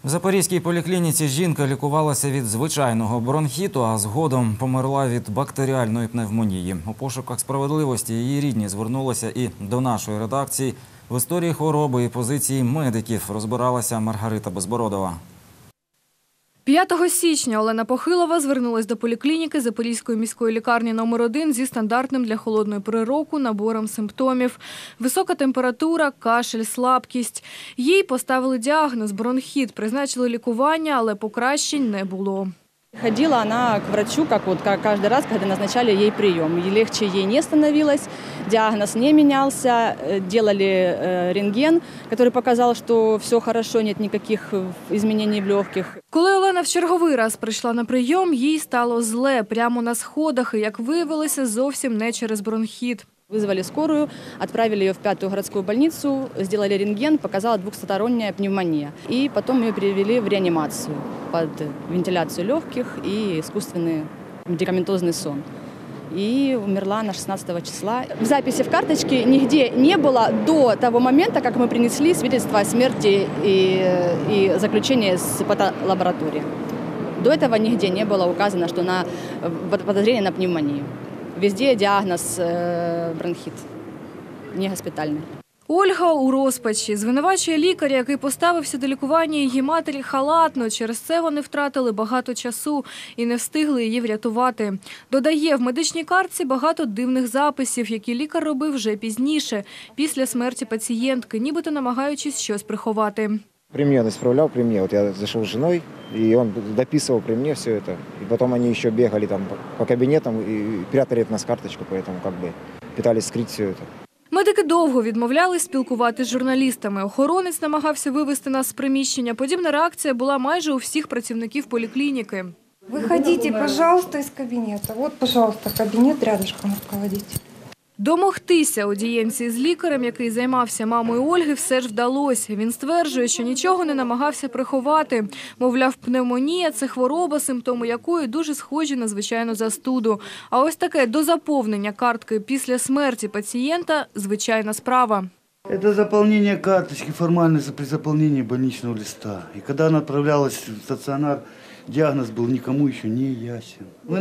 В Запорізькій поліклініці жінка лікувалася від звичайного бронхіту, а згодом померла від бактеріальної пневмонії. У пошуках справедливості її рідні звернулися і до нашої редакції. В історії хвороби і позиції медиків розбиралася Маргарита Безбородова. 5 січня Олена Похилова звернулася до поліклініки Запорізької міської лікарні номер 1 зі стандартним для холодної пори року набором симптомів. Висока температура, кашель, слабкість. Їй поставили діагноз – бронхіт, призначили лікування, але покращень не було. Ходила она к врачу, как каждый раз, когда назначали ей прием. И легче ей не становилось, диагноз не менялся, делали рентген, который показал, что все хорошо, нет никаких изменений в легких. Коли Олена в черговий раз прийшла на прийом, їй стало зле прямо на сходах, і, як виявилося, зовсім не через бронхіт. Вызвали скорую, отправили ее в 5-ю городскую больницу, сделали рентген, показала двухсторонняя пневмония. И потом ее перевели в реанимацию под вентиляцию легких и искусственный медикаментозный сон. И умерла она 16 числа. В записи в карточке нигде не было до того момента, как мы принесли свидетельство о смерти и заключение с патолаборатории. До этого нигде не было указано, что на подозрение на пневмонию. Везде диагноз бронхіт, не госпітальний. Ольга у розпачі. Звинувачує лікаря, який поставився до лікування її матері халатно. Через це вони втратили багато часу і не встигли її врятувати. Додає, в медичній картці багато дивних записів, які лікар робив вже пізніше, після смерті пацієнтки, нібито намагаючись щось приховати. При мне он исправлял, при мне. Вот я зашел с женой, и он дописывал при мне все это. И потом они еще бегали там по кабинетам и прятали это на карточку, поэтому как бы пытались скрыть все это. Медики довго відмовлялись спілкуватися з журналістами. Охоронець намагався вивести нас з приміщення. Подібна реакція була майже у всіх працівників поліклініки. Выходите, пожалуйста, из кабинета. Вот, пожалуйста, кабинет рядышком руководитель. Домогтися аудієнції з лікарем, який займався мамою Ольги, все ж вдалося. Він стверджує, що нічого не намагався приховати. Мовляв, пневмонія – це хвороба, симптоми якої дуже схожі на звичайну застуду. А ось таке дозаповнення картки після смерті пацієнта – звичайна справа. Это заполнение карточки, формальность при заполнении больничного листа. И когда она отправлялась в стационар, диагноз был никому еще не ясен. Вы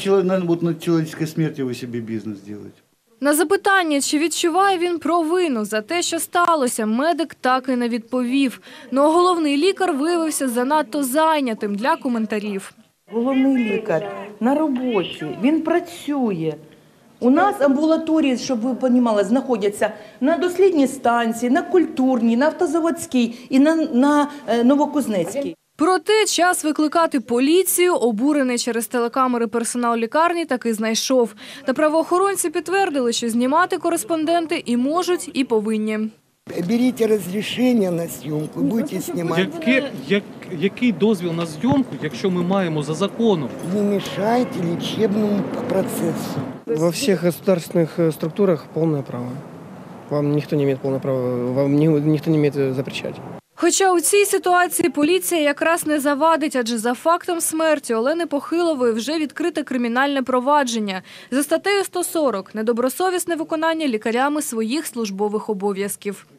на человеческой смерти вы себе бизнес делаете. На запитання, чи відчуває він провину за те, що сталося, медик так і не відповів. Но головний лікар виявився занадто зайнятим для коментарів. Головний лікар на роботі, він працює. У нас амбулаторії, щоб ви розуміли, знаходяться на дослідній станції, на культурній, на автозаводській і на Новокузнецькій. Проте час викликати поліцію обурений через телекамери персонал лікарні таки знайшов. Та правоохоронці підтвердили, що знімати кореспонденти і можуть, і повинні. Беріть розрішення на зйомку, будете знімати. Який дозвіл на зйомку, якщо ми маємо за законом? Не мешайте лічебному процесу. Во всех государственных структурах полное право. Вам никто не имеет полного права, вам никто не имеет запрещать. Хоча у цій ситуації поліція якраз не завадить, адже за фактом смерті Олени Похилової вже відкрите кримінальне провадження. За статтею 140 – недобросовісне виконання лікарями своїх службових обов'язків.